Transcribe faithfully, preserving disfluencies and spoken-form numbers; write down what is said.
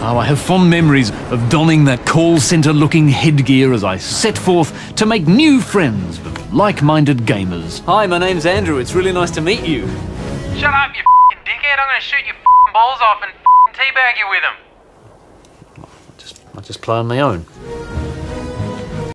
Oh, I have fond memories of donning that call centre-looking headgear as I set forth to make new friends with like-minded gamers. Hi, my name's Andrew. It's really nice to meet you. Shut up, you f***ing dickhead. I'm gonna shoot your f***ing balls off and f***ing teabag you with them. I just, I just play on my own.